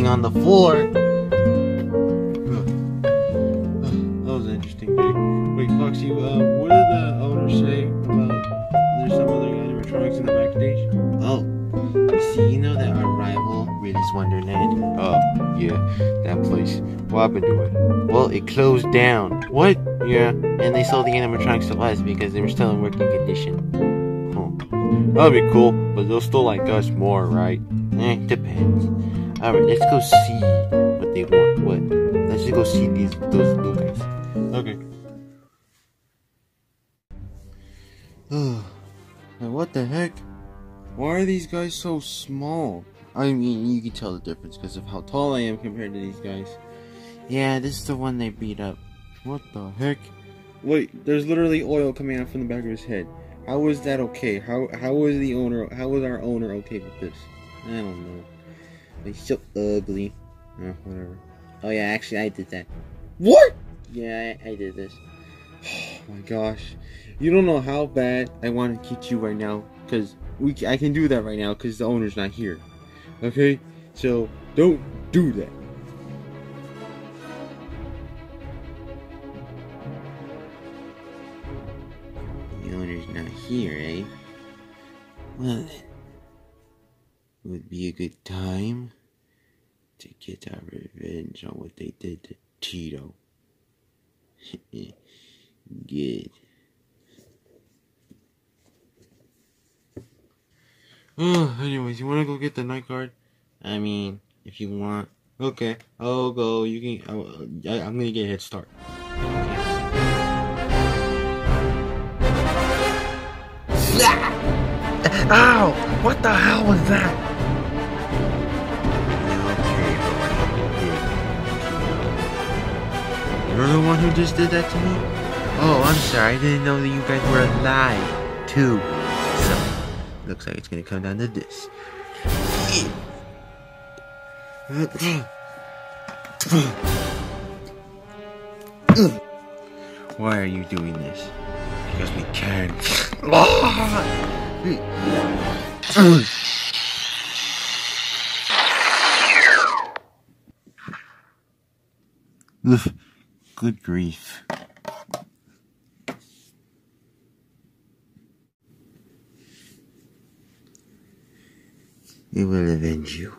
falling on the floor. That was an interesting day. Wait, Foxy, what did the owner say about there's some other animatronics in the backstage? Oh, you see, you know that our rival, Willy's Wonderland? Oh, yeah, that place. What happened to it? Well, it closed down. What? Yeah, and they sold the animatronics to us because they were still in working condition. That'd be cool, but they'll still like us more, right? Depends. Alright, let's go see what they want. What? Let's just go see those blue guys. Okay. What the heck? Why are these guys so small? I mean, you can tell the difference because of how tall I am compared to these guys. Yeah, this is the one they beat up. What the heck? Wait, there's literally oil coming out from the back of his head. How is that okay? How was our owner okay with this? I don't know. He's so ugly. Whatever. Oh yeah, actually I did that. What? Yeah, I did this. Oh my gosh. You don't know how bad I want to kick you right now. Because I can do that right now because the owner's not here. Okay? So, don't do that. The owner's not here, eh? Well then, would be a good time to get our revenge on what they did to Tito. Good. Anyways, you wanna go get the night guard? I mean, if you want. Okay, I'll go. You can. I'm gonna get a head start. Ow! What the hell was that? You're the one who just did that to me? Oh, I'm sorry. I didn't know that you guys were alive, too. So, looks like it's gonna come down to this. Why are you doing this? Because we can. Good grief. We will avenge you.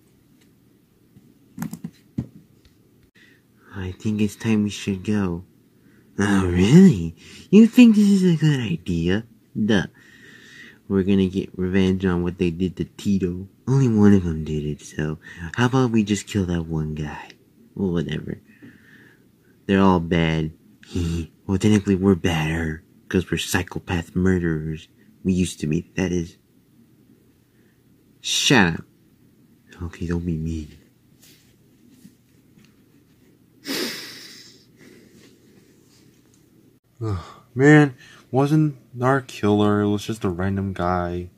I think it's time we should go. Oh, really? You think this is a good idea? Duh. We're gonna get revenge on what they did to Tito. Only one of them did it, so how about we just kill that one guy? Well, whatever. They're all bad. Well, technically we're badder, because we're psychopath murderers. We used to be, that is. Shut up. Okay, don't be mean. Man, wasn't our killer, it was just a random guy.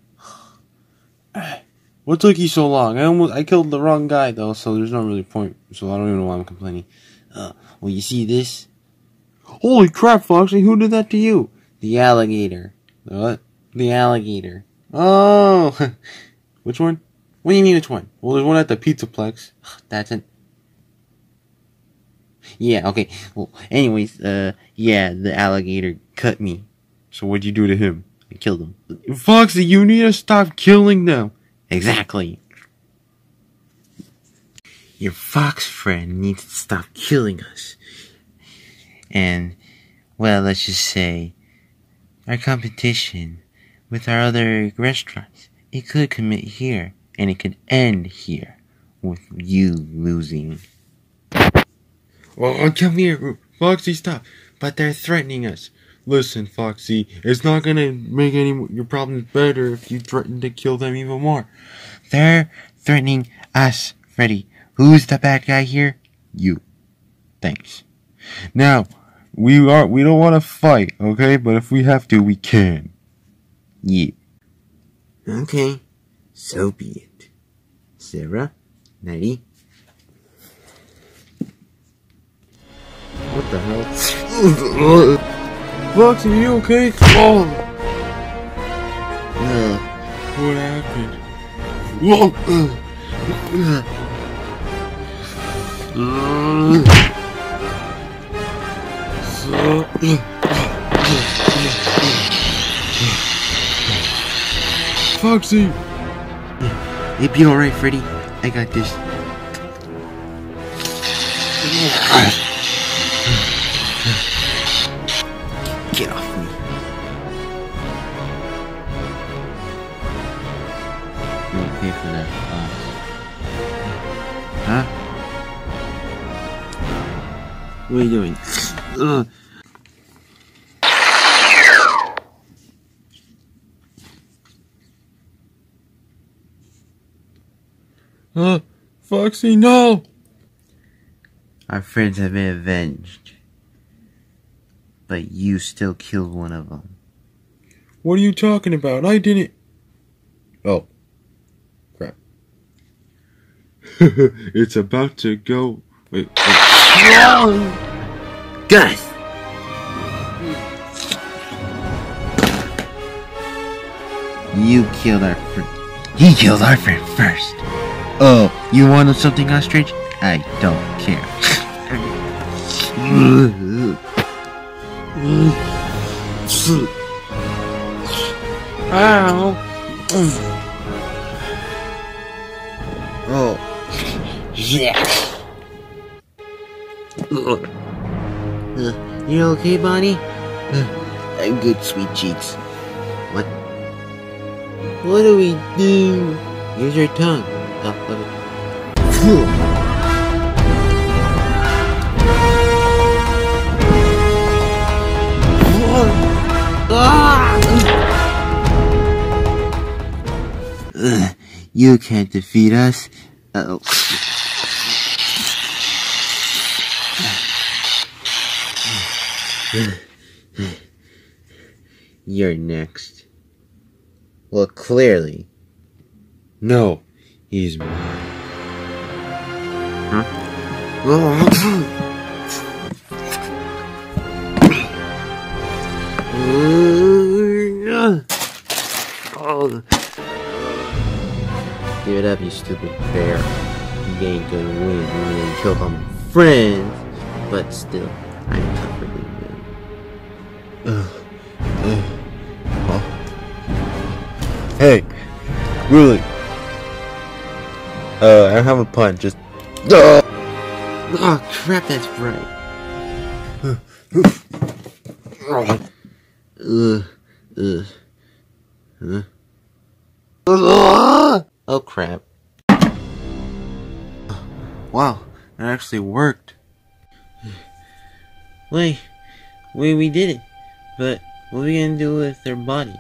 What took you so long? I killed the wrong guy though, so there's no really point. So I don't even know why I'm complaining. Well, you see this? Holy crap, Foxy, who did that to you? The alligator. The what? The alligator. Oh! Which one? What do you mean which one? Well, there's one at the Pizzaplex. That's it. Yeah, okay. Well, anyways, yeah, the alligator cut me. So what'd you do to him? I killed him. Foxy, you need to stop killing them. Exactly. Your fox friend needs to stop killing us. And, well, let's just say, our competition with our other restaurants, it could commit here, and it could end here, with you losing. Oh, come here, Foxy, stop. But they're threatening us. Listen, Foxy, it's not gonna make your problems better if you threaten to kill them even more. They're threatening us, Freddy. Who's the bad guy here? You. Thanks. Now, we don't want to fight, okay? But if we have to, we can. Yeah. Okay. So be it. Sarah, Nighty. What the hell? Foxy, are you okay? Oh. What happened? Foxy! It'd be alright, Freddy. I got this. Get off me. You'll pay for that, Huh? What are you doing? Foxy, no! Our friends have been avenged. But you still killed one of them. What are you talking about? I didn't. Oh. Crap. It's about to go. Wait. Gus! You killed our friend. He killed our friend first. Oh, you wanted something ostrich? I don't care. Ow. Oh. Yeah. You okay, Bonnie? I'm good, sweet cheeks. What? What do we do? Use your tongue. Oh, you can't defeat us. Uh-oh. You're next. Well, clearly. No, he's mine. Huh? Oh. Give it up, you stupid bear. You ain't gonna win. You really killed all my friends. But still, I'm tougher than you. Hey, really? I don't have a pun, just. Oh crap, that's right. Oh crap. Wow, that actually worked. Wait, we did it. But what are we gonna do with their bodies?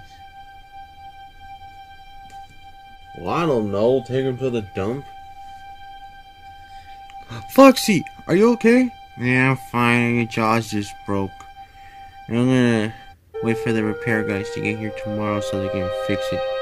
Well, I don't know. Take him to the dump. Foxy, are you okay? Yeah, I'm fine. Your jaw's just broke. And I'm gonna wait for the repair guys to get here tomorrow so they can fix it.